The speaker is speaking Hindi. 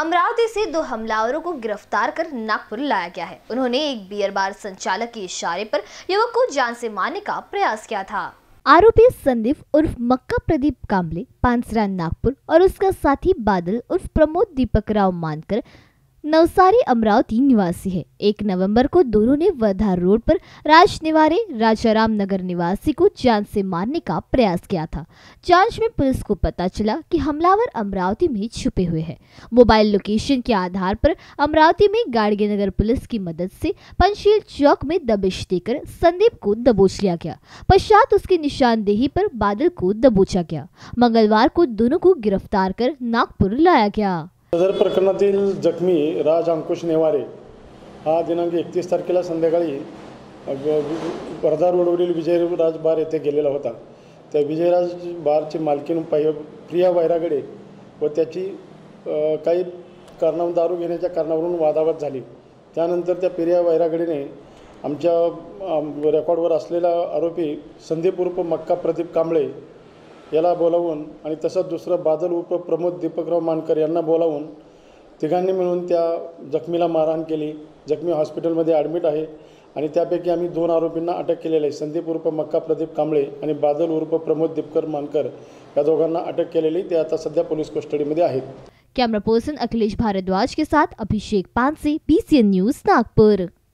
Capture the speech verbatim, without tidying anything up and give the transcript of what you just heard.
अमरावती से दो हमलावरों को गिरफ्तार कर नागपुर लाया गया है। उन्होंने एक बियर बार संचालक के इशारे पर युवक को जान से मारने का प्रयास किया था। आरोपी संदीप उर्फ मक्का प्रदीप कांबले पांसरा नागपुर और उसका साथी बादल उर्फ प्रमोद दीपक राव मानकर नवसारी अमरावती निवासी है। एक नवंबर को दोनों ने वर्धा रोड पर राज निवारे राजाराम नगर निवासी को जान से मारने का प्रयास किया था। जांच में पुलिस को पता चला कि हमलावर अमरावती में छुपे हुए हैं। मोबाइल लोकेशन के आधार पर अमरावती में गाड़गी नगर पुलिस की मदद से पंचशील चौक में दबिश देकर संदीप को दबोच लिया गया। पश्चात उसकी निशानदेही पर बादल को दबोचा गया। मंगलवार को दोनों को गिरफ्तार कर नागपुर लाया गया। सदर प्रकरणातील जखमी राज अंकुश नेवारे हा दिनांक एकतीस तारखेला संध्याकाळी वर्धा रोडवरील विजयराज बार येथे गेलेला होता। त्या विजयराज बारची मालकीण प्रिया वैरागडे व त्याची काही कारणावरून दारू घेण्याच्या कारणावरून वादावाद झाली। त्यानंतर त्या प्रिया वैरागडेने आमच्या रेकॉर्डवर असलेला आरोपी संदीप उर्फ मक्का प्रदीप कांबळे याला बोलावून आणि तसंच दुसरा बादल उर्फ प्रमोद दीपकराव मानकर यांना बोलावून तिघांनी मिळून त्या जखमीला मारहाण केली। जखमी हॉस्पिटलमध्ये ॲडमिट आहे आणि त्यापैकी आम्ही दोन आरोपींना अटक केलेली आहे। संदीप उर्फ मक्का प्रदीप कांबळे आणि बादल उर्फ प्रमोद दीपकर मानकर या दोघांना अटक केलेली, ते आता सध्या पोलीस कस्टडीमध्ये आहेत। कैमरा पर्सन अखिलेश भारद्वाज के साथ Abhishek Panse, B C N news Nagpur.